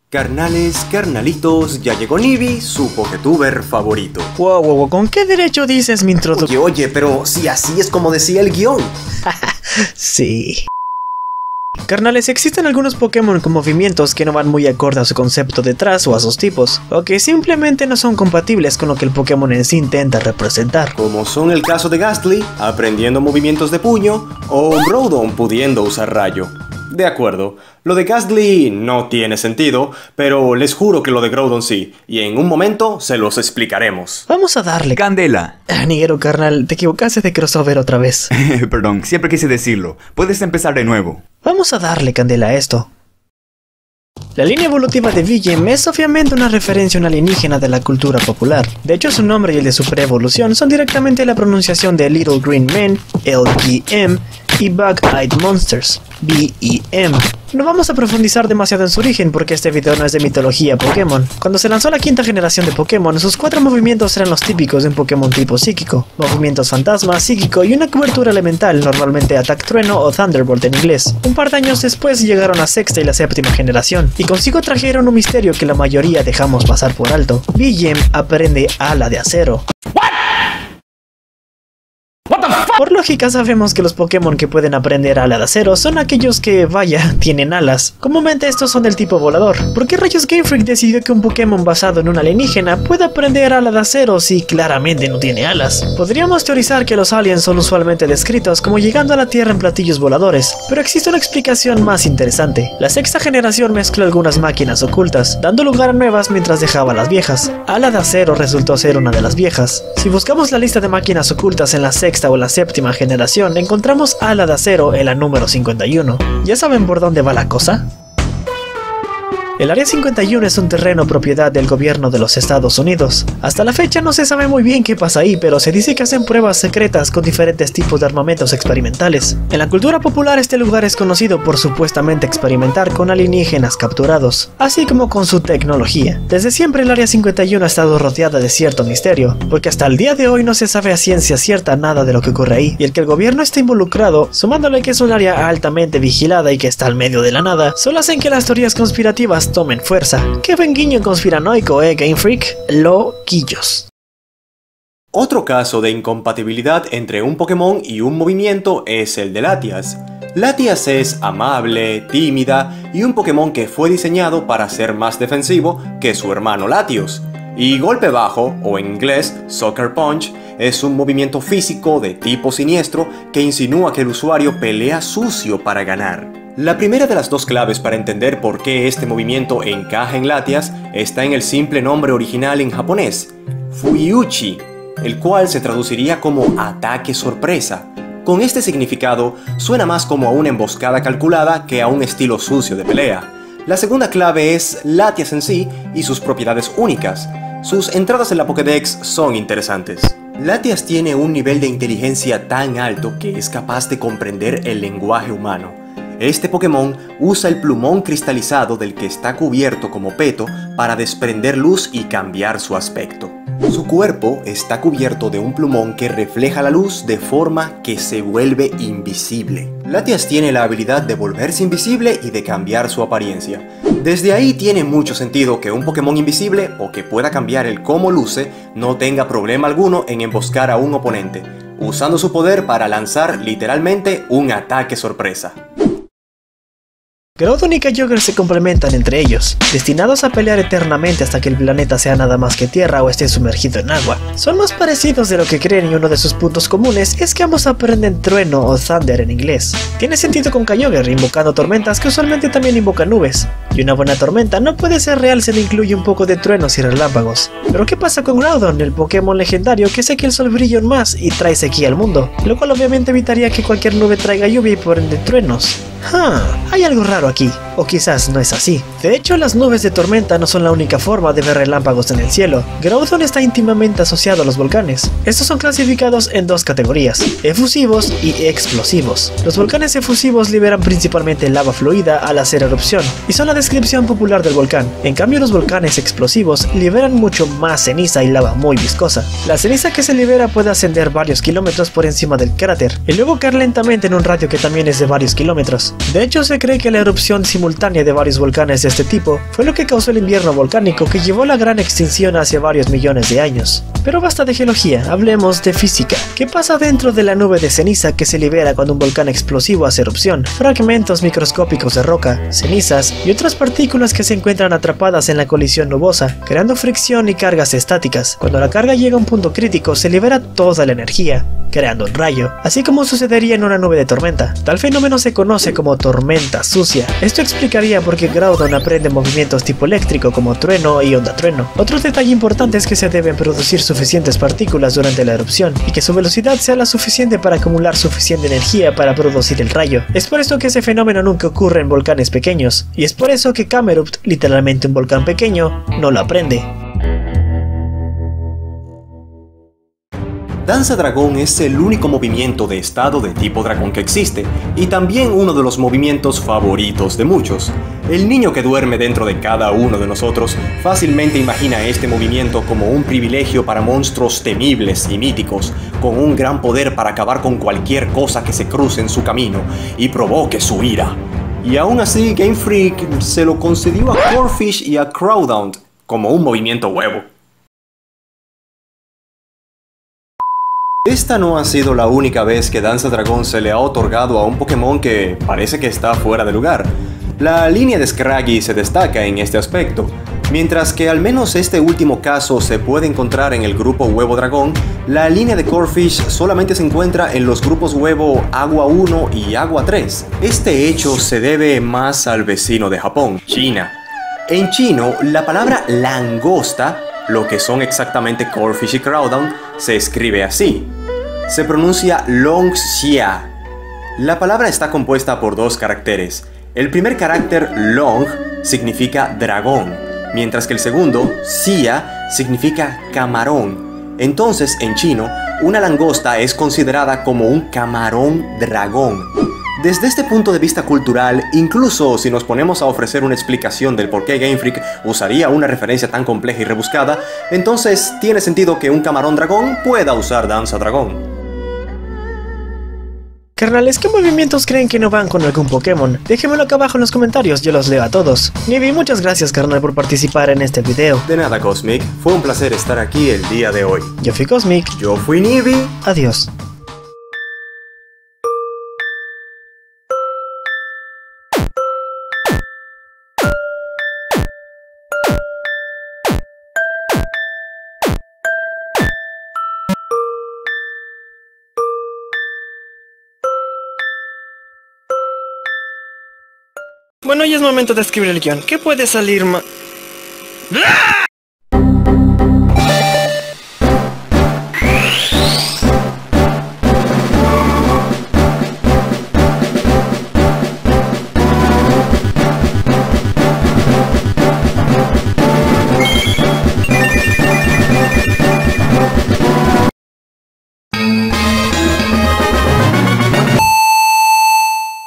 Carnales, carnalitos, ya llegó Nibi, su Poketuber favorito. Wow, ¿con qué derecho dices mi introducción? Oye, pero si así es como decía el guión. Sí. Carnales, existen algunos Pokémon con movimientos que no van muy acorde a su concepto detrás o a sus tipos, o que simplemente no son compatibles con lo que el Pokémon en sí intenta representar. Como son el caso de Gastly, aprendiendo movimientos de puño, o Groudon pudiendo usar rayo. De acuerdo, lo de Gastly no tiene sentido, pero les juro que lo de Groudon sí, y en un momento se los explicaremos. Vamos a darle Candela. Niguero, carnal, te equivocaste de crossover otra vez. Perdón, siempre quise decirlo. Puedes empezar de nuevo. Vamos a darle candela a esto. La línea evolutiva de Vigem es obviamente una referencia a un alienígena de la cultura popular. De hecho, su nombre y el de su pre-evolución son directamente la pronunciación de Little Green Men, LGM, y Bug-Eyed Monsters, BEM. No vamos a profundizar demasiado en su origen porque este video no es de mitología Pokémon. Cuando se lanzó la quinta generación de Pokémon, sus 4 movimientos eran los típicos de un Pokémon tipo psíquico: movimientos fantasma, psíquico y una cobertura elemental, normalmente Ataque Trueno o Thunderbolt en inglés. Un par de años después llegaron la sexta y la séptima generación, y consigo trajeron un misterio que la mayoría dejamos pasar por alto. Vigem aprende ala de acero. Por lógica sabemos que los Pokémon que pueden aprender ala de acero son aquellos que, vaya, tienen alas. Comúnmente estos son del tipo volador. ¿Por qué rayos Game Freak decidió que un Pokémon basado en un alienígena pueda aprender ala de acero si claramente no tiene alas? Podríamos teorizar que los aliens son usualmente descritos como llegando a la Tierra en platillos voladores, pero existe una explicación más interesante. La sexta generación mezcló algunas máquinas ocultas, dando lugar a nuevas mientras dejaba las viejas. Ala de acero resultó ser una de las viejas. Si buscamos la lista de máquinas ocultas en la sexta o la séptima generación, encontramos ala de acero en la número 51. ¿Ya saben por dónde va la cosa? El Área 51 es un terreno propiedad del gobierno de los Estados Unidos. Hasta la fecha no se sabe muy bien qué pasa ahí, pero se dice que hacen pruebas secretas con diferentes tipos de armamentos experimentales. En la cultura popular este lugar es conocido por supuestamente experimentar con alienígenas capturados, así como con su tecnología. Desde siempre el Área 51 ha estado rodeada de cierto misterio, porque hasta el día de hoy no se sabe a ciencia cierta nada de lo que ocurre ahí, y el que el gobierno esté involucrado, sumándole que es un área altamente vigilada y que está al medio de la nada, solo hacen que las teorías conspirativas tomen fuerza. ¡Qué buen guiño conspiranoico, Game Freak! Loquillos. Otro caso de incompatibilidad entre un Pokémon y un movimiento es el de Latias. Latias es amable, tímida y un Pokémon que fue diseñado para ser más defensivo que su hermano Latios. Y Golpe Bajo, o en inglés Sucker Punch, es un movimiento físico de tipo siniestro que insinúa que el usuario pelea sucio para ganar. La primera de las dos claves para entender por qué este movimiento encaja en Latias está en el simple nombre original en japonés, Fuiuchi, el cual se traduciría como ataque sorpresa. Con este significado, suena más como a una emboscada calculada que a un estilo sucio de pelea. La segunda clave es Latias en sí y sus propiedades únicas. Sus entradas en la Pokédex son interesantes. Latias tiene un nivel de inteligencia tan alto que es capaz de comprender el lenguaje humano. Este Pokémon usa el plumón cristalizado del que está cubierto como peto para desprender luz y cambiar su aspecto. Su cuerpo está cubierto de un plumón que refleja la luz de forma que se vuelve invisible. Latias tiene la habilidad de volverse invisible y de cambiar su apariencia. Desde ahí tiene mucho sentido que un Pokémon invisible o que pueda cambiar el cómo luce no tenga problema alguno en emboscar a un oponente, usando su poder para lanzar literalmente un ataque sorpresa. Groudon y Kyogre se complementan entre ellos, destinados a pelear eternamente hasta que el planeta sea nada más que tierra o esté sumergido en agua. Son más parecidos de lo que creen y uno de sus puntos comunes es que ambos aprenden trueno o thunder en inglés. Tiene sentido con Kyogre invocando tormentas que usualmente también invocan nubes, y una buena tormenta no puede ser real si no incluye un poco de truenos y relámpagos. Pero ¿qué pasa con Groudon, el Pokémon legendario que hace que el sol brille aún más y trae sequía al mundo? Lo cual obviamente evitaría que cualquier nube traiga lluvia y por ende truenos. Hay algo raro aquí, o quizás no es así. De hecho, las nubes de tormenta no son la única forma de ver relámpagos en el cielo. Groudon está íntimamente asociado a los volcanes. Estos son clasificados en dos categorías, efusivos y explosivos. Los volcanes efusivos liberan principalmente lava fluida al hacer erupción, y son la descripción popular del volcán. En cambio, los volcanes explosivos liberan mucho más ceniza y lava muy viscosa. La ceniza que se libera puede ascender varios kilómetros por encima del cráter, y luego caer lentamente en un radio que también es de varios kilómetros. De hecho, se cree que la erupción simultánea simultánea de varios volcanes de este tipo fue lo que causó el invierno volcánico que llevó a la gran extinción hace varios millones de años. Pero basta de geología, hablemos de física. ¿Qué pasa dentro de la nube de ceniza que se libera cuando un volcán explosivo hace erupción? Fragmentos microscópicos de roca, cenizas y otras partículas que se encuentran atrapadas en la colisión nubosa, creando fricción y cargas estáticas. Cuando la carga llega a un punto crítico, se libera toda la energía, creando un rayo, así como sucedería en una nube de tormenta. Tal fenómeno se conoce como tormenta sucia. Esto explicaría por qué Groudon aprende movimientos tipo eléctrico como trueno y onda trueno. Otro detalle importante es que se deben producir suficientes partículas durante la erupción y que su velocidad sea la suficiente para acumular suficiente energía para producir el rayo. Es por esto que ese fenómeno nunca ocurre en volcanes pequeños, y es por eso que Camerupt, literalmente un volcán pequeño, no lo aprende. Danza Dragón es el único movimiento de estado de tipo dragón que existe, y también uno de los movimientos favoritos de muchos. El niño que duerme dentro de cada uno de nosotros fácilmente imagina este movimiento como un privilegio para monstruos temibles y míticos, con un gran poder para acabar con cualquier cosa que se cruce en su camino y provoque su ira. Y aún así, Game Freak se lo concedió a Corphish y a Groudon como un movimiento huevo. Esta no ha sido la única vez que Danza Dragón se le ha otorgado a un Pokémon que parece que está fuera de lugar. La línea de Scraggy se destaca en este aspecto. Mientras que al menos este último caso se puede encontrar en el grupo Huevo Dragón, la línea de Corphish solamente se encuentra en los grupos Huevo Agua 1 y Agua 3. Este hecho se debe más al vecino de Japón, China. En chino, la palabra langosta, lo que son exactamente Corphish y Groudon, se escribe así. Se pronuncia Longxia. La palabra está compuesta por dos caracteres. El primer carácter Long significa dragón, mientras que el segundo, Xia, significa camarón. Entonces, en chino, una langosta es considerada como un camarón dragón. Desde este punto de vista cultural, incluso si nos ponemos a ofrecer una explicación del por qué Game Freak usaría una referencia tan compleja y rebuscada, entonces tiene sentido que un camarón dragón pueda usar Danza Dragón. Carnales, ¿qué movimientos creen que no van con algún Pokémon? Déjenmelo acá abajo en los comentarios, yo los leo a todos. Nibi, muchas gracias carnal por participar en este video. De nada Cosmic, fue un placer estar aquí el día de hoy. Yo fui Cosmic. Yo fui Nibi. Adiós. Bueno, ya es momento de escribir el guión. ¿Qué puede salir más?